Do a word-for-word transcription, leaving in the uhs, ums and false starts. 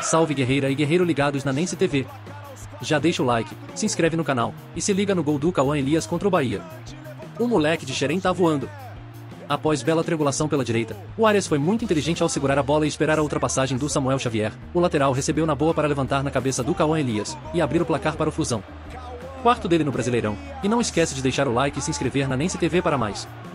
Salve guerreira e guerreiro ligados na Nense T V. Já deixa o like, se inscreve no canal, e se liga no gol do Cauã Elias contra o Bahia. O moleque de Xerém tá voando. Após bela triangulação pela direita, o Arias foi muito inteligente ao segurar a bola e esperar a ultrapassagem do Samuel Xavier. O lateral recebeu na boa para levantar na cabeça do Cauã Elias, e abrir o placar para o Flusão. Quarto dele no Brasileirão, e não esquece de deixar o like e se inscrever na Nense T V para mais.